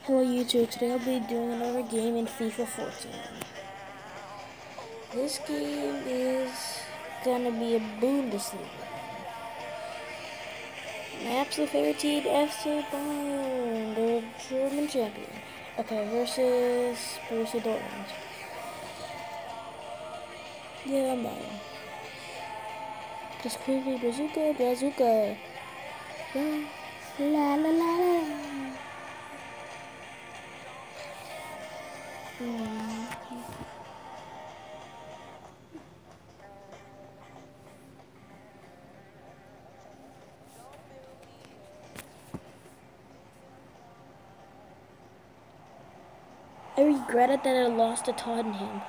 Hello YouTube, today I'll be doing another game in FIFA 14. This game is gonna be a Bundesliga. My absolute favorite team, FC Bayern, the German champion. Okay, versus Borussia Dortmund. Yeah, I'm buying. Just quickly, bazooka, bazooka. La la la la. I regretted that I lost to Tottenham.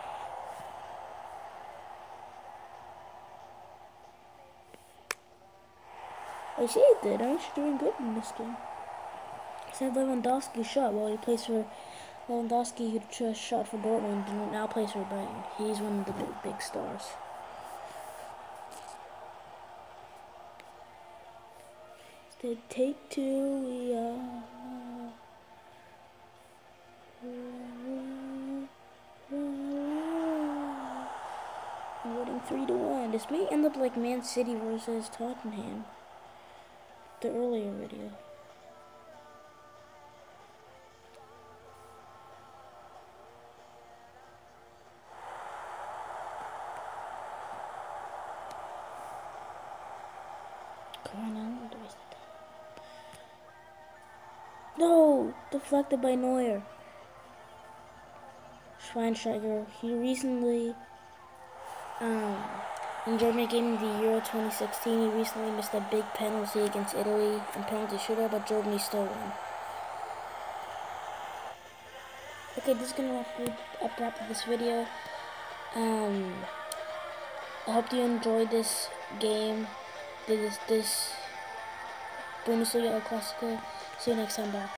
I see it did. I'm actually doing good in this game. Except Lewandowski shot while he plays for Lewandowski, who just shot for Dortmund and now plays for Bayern. He's one of the big stars. So take two, we are. I'm winning 3-1. This may end up like Man City versus Tottenham. The earlier video. No! Deflected by Neuer. Schweinsteiger. He recently, in Germany game of the Euro 2016, he recently missed a big penalty against Italy in penalty shootout, but Germany still won. Okay, this is gonna wrap this video. I hope you enjoyed this game. This Bundesliga El Clasico. See you next time. Bye.